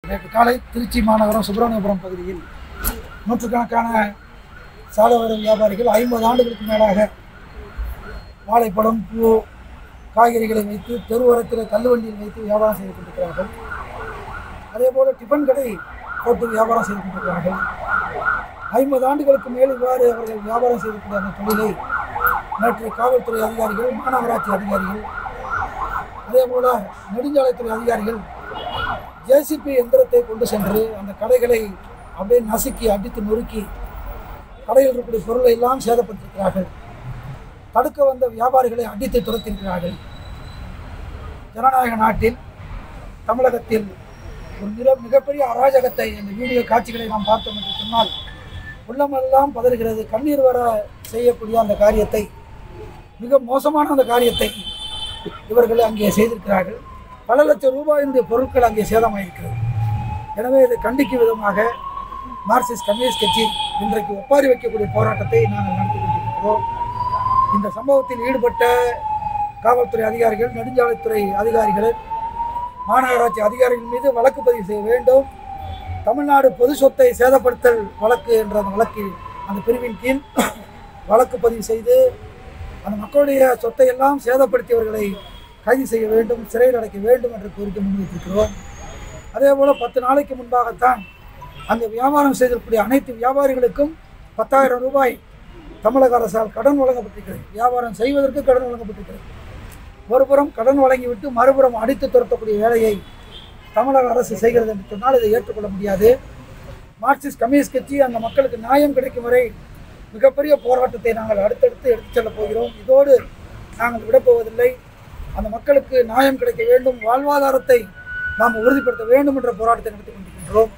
நேற்று காலை திருச்சி மாநகரம் சுப்பிரமணியபுரம் பகுதியில் நூற்றுக்கணக்கான சாலையோர வியாபாரிகள் 50 ஆண்டுகளுக்கு மேலாக வாழைப்பழம், பூ, காய்கறிகளை வைத்து தெருவோரத்தில் தள்ளுவண்டியில் வைத்து வியாபாரம் செய்து கொண்டிருக்கிறார்கள். அதேபோல் டிஃபன் கடை போட்டு வியாபாரம் செய்து கொண்டிருக்கிறார்கள். 50 ஆண்டுகளுக்கு மேல் இவ்வாறு அவர்கள் வியாபாரம் செய்யக்கூடிய அந்த தொழிலை நேற்று காவல்துறை அதிகாரிகள், மாநகராட்சி அதிகாரிகள், அதேபோல் நெடுஞ்சாலைத்துறை அதிகாரிகள் ஜேசிபி எந்திரத்தை கொண்டு சென்று அந்த கடைகளை அப்படியே நசுக்கி அடித்து நொறுக்கி கடையில் இருக்கக்கூடிய பொருளை எல்லாம் சேதப்படுத்தியிருக்கிறார்கள். தடுக்க வந்த வியாபாரிகளை அடித்து துரத்தியிருக்கிறார்கள். ஜனநாயக நாட்டில் தமிழகத்தில் ஒரு மிகப்பெரிய அராஜகத்தை இந்த வீடியோ காட்சிகளை நாம் பார்த்தோம் என்று சொன்னால் உள்ளமெல்லாம் பதறுகிறது. கண்ணீர் வர செய்யக்கூடிய அந்த காரியத்தை, மிக மோசமான அந்த காரியத்தை இவர்கள் அங்கே செய்திருக்கிறார்கள். பல லட்சம் ரூபாயினுடைய பொருட்கள் அங்கே சேதமாயிருக்கிறது. எனவே இதை கண்டிக்கும் விதமாக மார்க்சிஸ்ட் கம்யூனிஸ்ட் கட்சி இன்றைக்கு ஒப்பாரி வைக்கக்கூடிய போராட்டத்தை நாங்கள் நடத்தி கொண்டிருக்கிறோம். இந்த சம்பவத்தில் ஈடுபட்ட காவல்துறை அதிகாரிகள், நெடுஞ்சாலைத்துறை அதிகாரிகள், மாநகராட்சி அதிகாரிகள் மீது வழக்கு பதிவு செய்ய வேண்டும். தமிழ்நாடு பொது சொத்தை சேதப்படுத்தல் வழக்கு என்ற அந்த வழக்கில் அந்த பிரிவின் கீழ் வழக்கு பதிவு செய்து அந்த மக்களுடைய சொத்தை எல்லாம் சேதப்படுத்தியவர்களை கைது செய்ய வேண்டும், சிறையில் அடைக்க வேண்டும் என்ற கோரிக்கை முன்வைத்திருக்கிறோம். அதேபோல் 10 நாளைக்கு முன்பாகத்தான் அந்த வியாபாரம் செய்திருக்கக்கூடிய அனைத்து வியாபாரிகளுக்கும் 10,000 ரூபாய் தமிழக அரசால் கடன் வழங்கப்பட்டிருக்கிறது. வியாபாரம் செய்வதற்கு கடன் வழங்கப்பட்டிருக்கிறது. ஒருபுறம் கடன் வழங்கிவிட்டு மறுபுறம் அடித்து துரத்தக்கூடிய வேலையை தமிழக அரசு செய்கிறது என்று சொன்னால் இதை ஏற்றுக்கொள்ள முடியாது. மார்க்சிஸ்ட் கம்யூனிஸ்ட் கட்சி அந்த மக்களுக்கு நியாயம் கிடைக்கும் வரை மிகப்பெரிய போராட்டத்தை நாங்கள் அடுத்தடுத்து எடுத்துச் செல்லப் போகிறோம். இதோடு நாங்கள் விடப்போவதில்லை. அந்த மக்களுக்கு நியாயம் கிடைக்க வேண்டும், வாழ்வாதாரத்தை நாம் உறுதிப்படுத்த வேண்டும் என்ற போராட்டத்தை நடத்தி கொண்டிருக்கின்றோம்.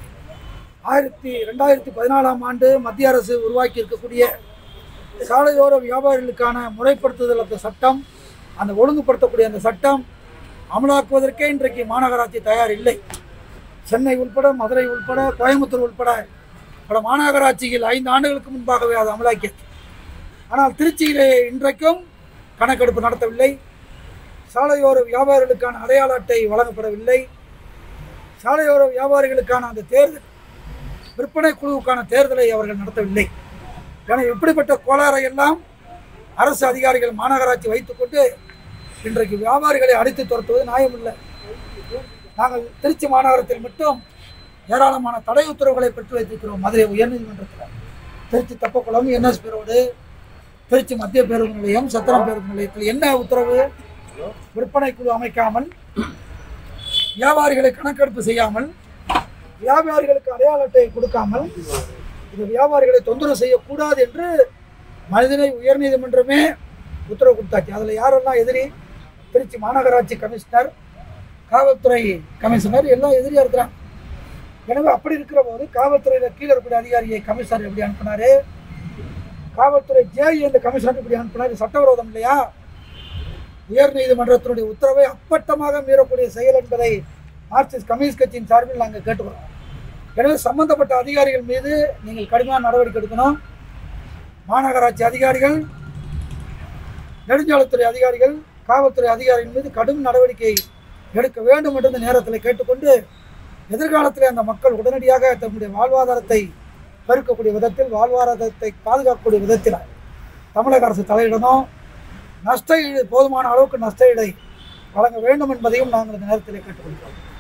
2014ஆம் ஆண்டு மத்திய அரசு உருவாக்கி இருக்கக்கூடிய சாலையோர வியாபாரிகளுக்கான முறைப்படுத்துதல் அந்த சட்டம், அந்த ஒழுங்குபடுத்தக்கூடிய அந்த சட்டம் அமலாக்குவதற்கே இன்றைக்கு மாநகராட்சி தயார் இல்லை. சென்னை உள்பட, மதுரை உள்பட, கோயம்புத்தூர் உள்பட பல மாநகராட்சியில் 5 ஆண்டுகளுக்கு முன்பாகவே அது அமலாக்கியது. ஆனால் திருச்சியிலே இன்றைக்கும் கணக்கெடுப்பு நடத்தவில்லை. சாலையோர வியாபாரிகளுக்கான அடையாள அட்டை வழங்கப்படவில்லை. சாலையோர வியாபாரிகளுக்கான அந்த தேர்தல், விற்பனை குழுவுக்கான தேர்தலை அவர்கள் நடத்தவில்லை. எனவே இப்படிப்பட்ட கோளாறை எல்லாம் அரசு அதிகாரிகள், மாநகராட்சி வைத்துக்கொண்டு இன்றைக்கு வியாபாரிகளை அடித்து துரத்துவது நியாயமில்லை. நாங்கள் திருச்சி மாநகரத்தில் மட்டும் ஏராளமான தடை உத்தரவுகளை பெற்று வைத்திருக்கிறோம். மதுரை உயர்நீதிமன்றத்தில், திருச்சி தப்பக்குளம், என்எஸ்பி ரோடு, திருச்சி மத்திய பேருந்து நிலையம், சத்திரம் பேருந்து நிலையத்தில் என்ன உத்தரவு? விற்பனை குழு அமைக்காமல், வியாபாரிகளை கணக்கெடுப்பு செய்யாமல், வியாபாரிகளுக்கு அடையாள அட்டை கொடுக்காமல், இந்த வியாபாரிகளை தொந்தரவு செய்யக்கூடாது என்று மனிதனை உயர்நீதிமன்றமே உத்தரவு கொடுத்தாச்சு. அதில் யாரெல்லாம் எதிரி? திருச்சி மாநகராட்சி கமிஷனர், காவல்துறை கமிஷனர் எல்லாம் எதிரியாக இருக்கிறாங்க. எனவே அப்படி இருக்கிற போது காவல்துறையில் கீழே இருக்கக்கூடிய அதிகாரியை கமிஷனர் எப்படி அனுப்பினாரு? காவல்துறை ஜேஇ இந்த கமிஷனர் இப்படி அனுப்பினார். சட்டவிரோதம் இல்லையா? உயர்நீதிமன்றத்தினுடைய உத்தரவை அப்பட்டமாக மீறக்கூடிய செயல் என்பதை மார்க்சிஸ்ட் கம்யூனிஸ்ட் கட்சியின் சார்பில் நாங்கள் கேட்டுக்கிறோம். எனவே சம்பந்தப்பட்ட அதிகாரிகள் மீது நீங்கள் கடுமையான நடவடிக்கை எடுக்கணும். மாநகராட்சி அதிகாரிகள், நெடுஞ்சாலைத்துறை அதிகாரிகள், காவல்துறை அதிகாரிகள் மீது கடும் நடவடிக்கை எடுக்க வேண்டும் என்று இந்த நேரத்தில் கேட்டுக்கொண்டு, எதிர்காலத்தில் அந்த மக்கள் உடனடியாக தன்னுடைய வாழ்வாதாரத்தை பெருக்கக்கூடிய விதத்தில், வாழ்வாதாரத்தை பாதுகாக்கக்கூடிய விதத்தில் தமிழக அரசு தலையிடணும். நஷ்ட ஈடு, போதுமான அளவுக்கு நஷ்ட ஈடை வழங்க வேண்டும் என்பதையும் நாங்கள் இந்த நேரத்தில் கேட்டுக்கொள்கிறோம்.